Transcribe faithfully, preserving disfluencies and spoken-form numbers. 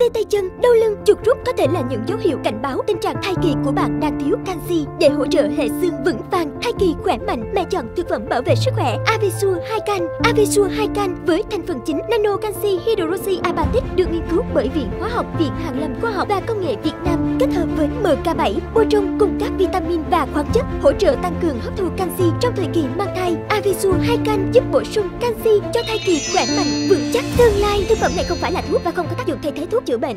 tê tay chân, đau lưng, chuột rút có thể là những dấu hiệu cảnh báo tình trạng thai kỳ của bạn đang thiếu canxi. Để hỗ trợ hệ xương vững vàng, thai kỳ khỏe mạnh, mẹ chọn thực phẩm bảo vệ sức khỏe Avisure hai can. Avisure hai can với thành phần chính nano canxi hydroxyapatite được nghiên cứu bởi Viện Hóa học, Viện Hàn lâm Khoa học và Công nghệ Việt Nam kết hợp với em ca bảy, bổ sung cùng các vitamin và khoáng chất hỗ trợ tăng cường hấp thụ canxi trong thời kỳ mang thai. Avisure hai can giúp bổ sung canxi cho thai kỳ khỏe mạnh, vững chắc tương lai. Thực phẩm này không phải là thuốc và không có tác dụng thay thế thuốc chữa bệnh.